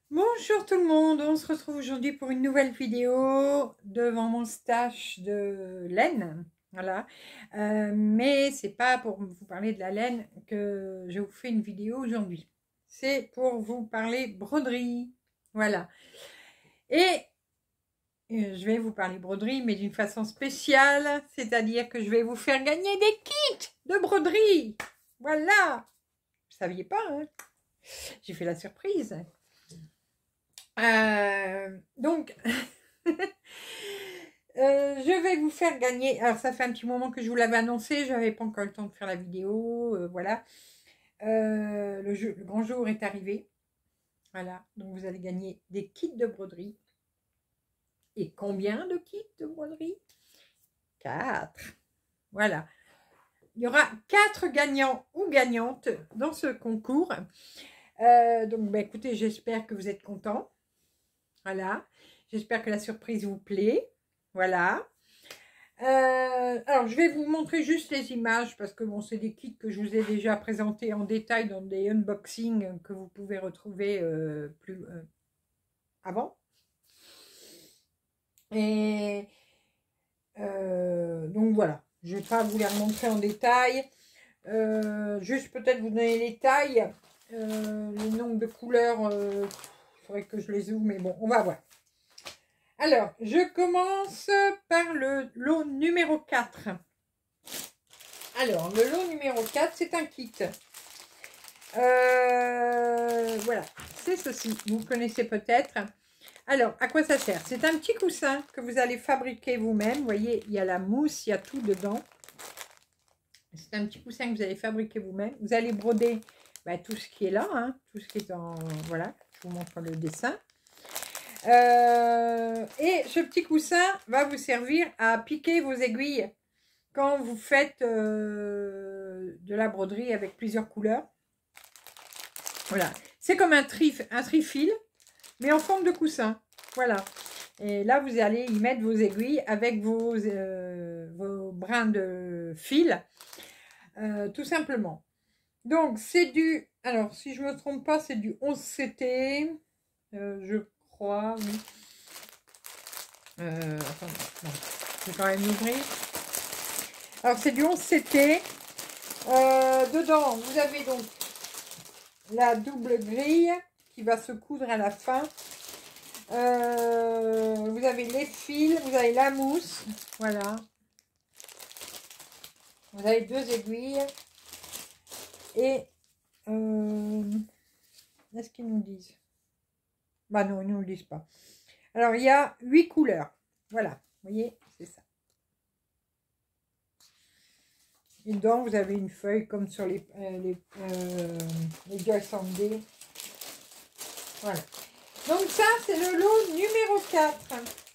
Bonjour tout le monde, on se retrouve aujourd'hui pour une nouvelle vidéo devant mon stash de laine. Voilà, mais c'est pas pour vous parler de la laine que je vous fais une vidéo aujourd'hui. C'est pour vous parler broderie. Voilà, et je vais vous parler broderie, mais d'une façon spéciale, c'est-à-dire que je vais vous faire gagner des kits de broderie. Voilà, vous saviez pas, hein? J'ai fait la surprise. Donc, je vais vous faire gagner. Alors, ça fait un petit moment que je vous l'avais annoncé. Je n'avais pas encore le temps de faire la vidéo. Voilà. Le grand jour est arrivé. Voilà. Donc, vous allez gagner des kits de broderie. Et combien de kits de broderie? 4. Voilà. Il y aura 4 gagnants ou gagnantes dans ce concours. Donc, bah, écoutez, j'espère que vous êtes contents. Voilà. J'espère que la surprise vous plaît. Voilà. Alors, je vais vous montrer juste les images parce que bon, c'est des kits que je vous ai déjà présentés en détail dans des unboxings que vous pouvez retrouver plus avant. Et donc voilà, je ne vais pas vous les remontrer en détail. Juste peut-être vous donner les tailles, le nombre de couleurs. Il faudrait que je les ouvre, mais bon, on va voir. Alors, je commence par le lot numéro 4. Alors, le lot numéro 4, c'est un kit. Voilà, c'est ceci. Vous connaissez peut-être. Alors, à quoi ça sert? C'est un petit coussin que vous allez fabriquer vous-même. Vous voyez, il y a la mousse, il y a tout dedans. C'est un petit coussin que vous allez fabriquer vous-même. Vous allez broder tout ce qui est là, hein, tout ce qui est en... Voilà, je vous montre le dessin. Et ce petit coussin va vous servir à piquer vos aiguilles quand vous faites de la broderie avec plusieurs couleurs. Voilà, c'est comme un trifil, mais en forme de coussin. Voilà. Et là, vous allez y mettre vos aiguilles avec vos brins de fil, tout simplement. Donc, c'est du... Alors, si je ne me trompe pas, c'est du 11 CT. Je crois, oui. Attendez, non, je vais quand même l'ouvrir. Alors, c'est du 11 CT. Dedans, vous avez donc la double grille qui va se coudre à la fin. Vous avez les fils, vous avez la mousse, voilà. Vous avez 2 aiguilles. Et est-ce qu'ils nous disent? Bah non, ils ne nous le disent pas. Alors, il y a 8 couleurs. Voilà, vous voyez, c'est ça. Et dedans, vous avez une feuille comme sur les Joyce Sunday. Voilà. Donc ça, c'est le lot numéro 4.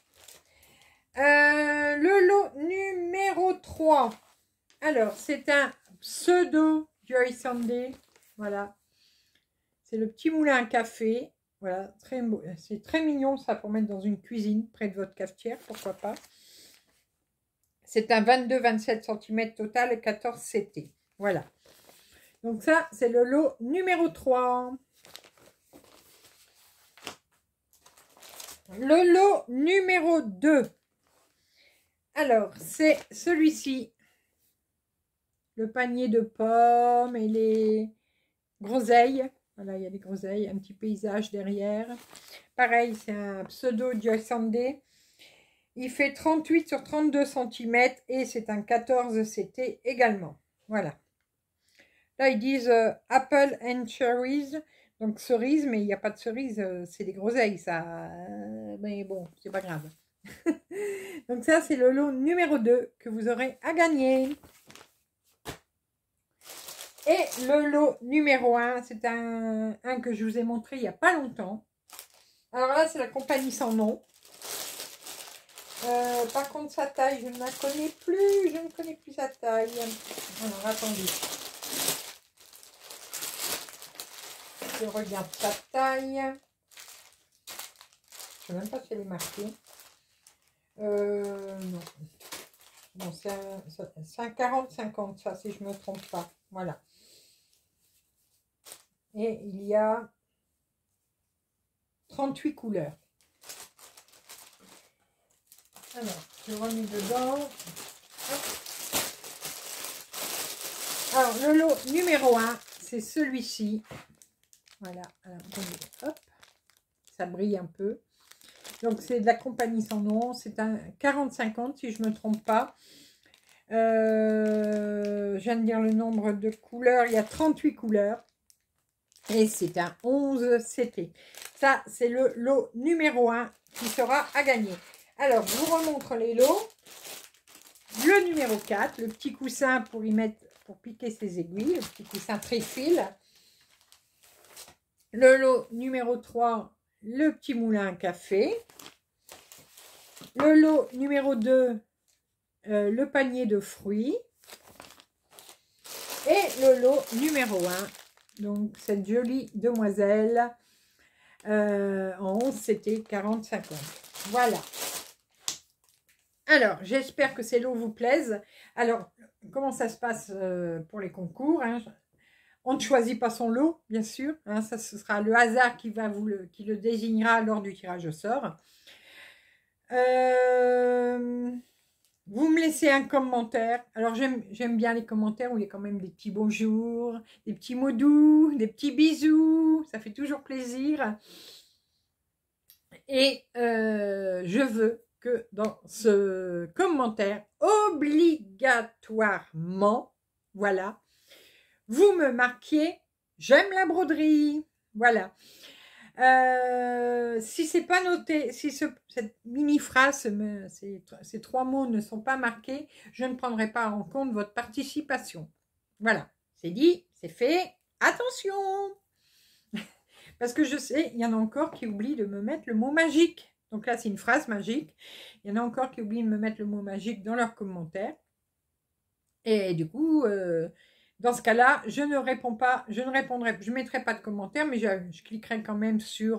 Le lot numéro 3. Alors, c'est un pseudo Joyce Sunday. Voilà. C'est le petit moulin à café. Voilà, c'est très mignon ça pour mettre dans une cuisine près de votre cafetière, pourquoi pas. C'est un 22-27 cm total et 14 CT. Voilà. Donc ça, c'est le lot numéro 3. Le lot numéro 2. Alors, c'est celui-ci. Le panier de pommes et les groseilles. Voilà, il y a des groseilles, un petit paysage derrière. Pareil, c'est un pseudo Joyce Sunday. Il fait 38 sur 32 cm et c'est un 14 CT également. Voilà. Là, ils disent Apple and Cherries. Donc, cerise, mais il n'y a pas de cerise. C'est des groseilles, ça. Mais bon, c'est pas grave. Donc, ça, c'est le lot numéro 2 que vous aurez à gagner. Et le lot numéro 1, c'est un que je vous ai montré il n'y a pas longtemps. Alors là, c'est la compagnie sans nom. Par contre, sa taille, je ne la connais plus. Je ne connais plus sa taille. Alors, attendez. Je regarde sa taille. Je ne sais même pas si elle est marquée. Non. Bon, c'est un 40-50, ça, si je ne me trompe pas. Voilà. Et il y a 38 couleurs. Alors, je remets dedans. Hop. Alors, le lot numéro 1, c'est celui-ci. Voilà. Alors, hop, ça brille un peu. Donc, c'est de la compagnie sans nom. C'est un 40-50, si je ne me trompe pas. Je viens de dire le nombre de couleurs. Il y a 38 couleurs. Et c'est un 11 CT. Ça, c'est le lot numéro 1 qui sera à gagner. Alors, je vous remontre les lots. Le numéro 4, le petit coussin pour y mettre, pour piquer ses aiguilles, le petit coussin trifil. Le lot numéro 3, le petit moulin à café. Le lot numéro 2, le panier de fruits. Et le lot numéro 1, donc cette jolie demoiselle en 11, c'était 40-50. Voilà. Alors, j'espère que ces lots vous plaisent. Alors, comment ça se passe pour les concours, hein? On ne choisit pas son lot, bien sûr. Hein, ça, ce sera le hasard qui le désignera lors du tirage au sort. Vous me laissez un commentaire. Alors, j'aime bien les commentaires où il y a quand même des petits bonjours, des petits mots doux, des petits bisous. Ça fait toujours plaisir. Et je veux que dans ce commentaire, obligatoirement, voilà, vous me marquiez « J'aime la broderie ». Voilà. Si c'est pas noté, si cette mini-phrase, ces 3 mots ne sont pas marqués, je ne prendrai pas en compte votre participation. Voilà, c'est dit, c'est fait. Attention! Parce que je sais, il y en a encore qui oublient de me mettre le mot magique. Donc là, c'est une phrase magique. Il y en a encore qui oublient de me mettre le mot magique dans leurs commentaires. Et du coup, dans ce cas-là, je ne réponds pas, je ne mettrai pas de commentaire, mais je cliquerai quand même sur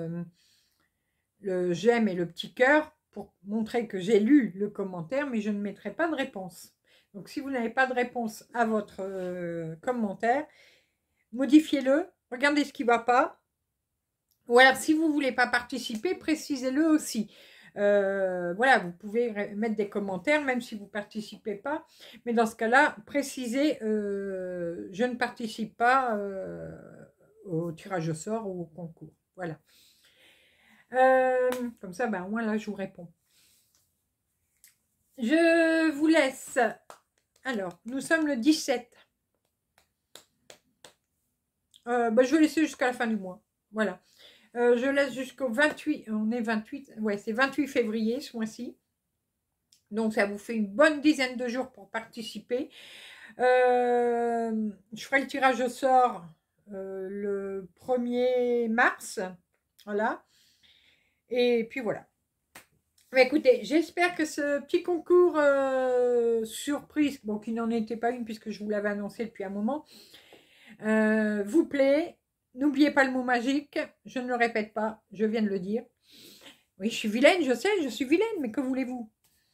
le j'aime et le petit cœur pour montrer que j'ai lu le commentaire, mais je ne mettrai pas de réponse. Donc, si vous n'avez pas de réponse à votre commentaire, modifiez-le, regardez ce qui ne va pas. Ou alors, si vous ne voulez pas participer, précisez-le aussi. Voilà, vous pouvez mettre des commentaires, même si vous ne participez pas. Mais dans ce cas-là, précisez, je ne participe pas au tirage au sort ou au concours. Voilà. Comme ça, ben, au moins là, je vous réponds. Je vous laisse. Alors, nous sommes le 17. Ben, je vais laisser jusqu'à la fin du mois. Voilà. Je laisse jusqu'au 28, on est 28, ouais, c'est 28 février ce mois-ci. Donc, ça vous fait une bonne dizaine de jours pour participer. Je ferai le tirage au sort le 1er mars. Voilà. Et puis voilà. Mais écoutez, j'espère que ce petit concours surprise, bon, qui n'en était pas une puisque je vous l'avais annoncé depuis un moment, vous plaît. N'oubliez pas le mot magique, je ne le répète pas, je viens de le dire. Oui, je suis vilaine, je sais, je suis vilaine, mais que voulez-vous?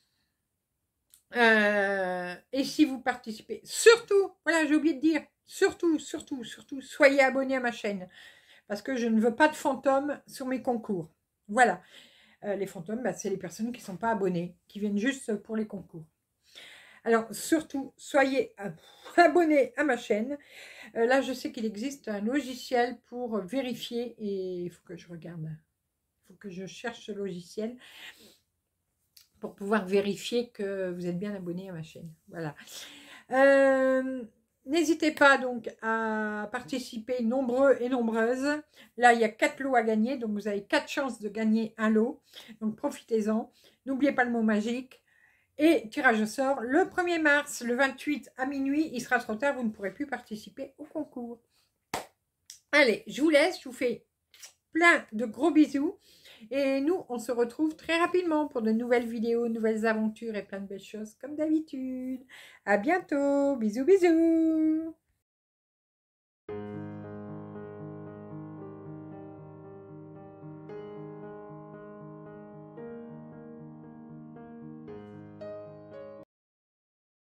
Et si vous participez, surtout, voilà, j'ai oublié de dire, surtout, soyez abonnés à ma chaîne. Parce que je ne veux pas de fantômes sur mes concours. Voilà. Les fantômes, bah, c'est les personnes qui ne sont pas abonnées, qui viennent juste pour les concours. Alors, surtout, soyez abonnés à ma chaîne. Là, je sais qu'il existe un logiciel pour vérifier, et il faut que je regarde, il faut que je cherche ce logiciel pour pouvoir vérifier que vous êtes bien abonné à ma chaîne. Voilà. N'hésitez pas donc à participer nombreux et nombreuses. Là, il y a 4 lots à gagner, donc vous avez 4 chances de gagner un lot. Donc, profitez-en. N'oubliez pas le mot magique. Et tirage au sort le 1er mars, le 28 à minuit. Il sera trop tard, vous ne pourrez plus participer au concours. Allez, je vous laisse. Je vous fais plein de gros bisous. Et nous, on se retrouve très rapidement pour de nouvelles vidéos, nouvelles aventures et plein de belles choses comme d'habitude. À bientôt. Bisous, bisous.